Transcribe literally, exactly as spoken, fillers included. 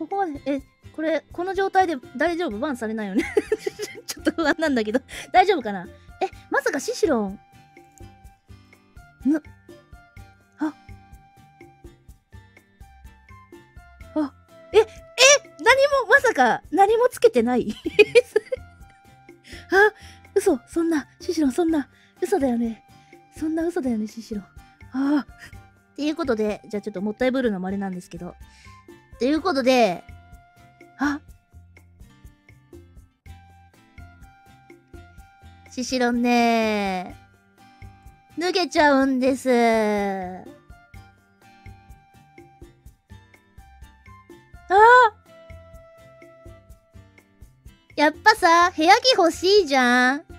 ここまで、え、これ、この状態で大丈夫？バンされないよね。ちょっと不安なんだけど。大丈夫かな？え、まさかシシロン。ぬ、あ、あ、え、え、何も、まさか、何もつけてない。あ、嘘、そんな、シシロン、そんな、嘘だよね。そんな嘘だよね、シシロン。ああ。っていうことで、じゃあちょっともったいぶるのもあれなんですけど。っていうことで、あ、シシロンねー、脱げちゃうんです。ああ、やっぱさ、部屋着欲しいじゃん。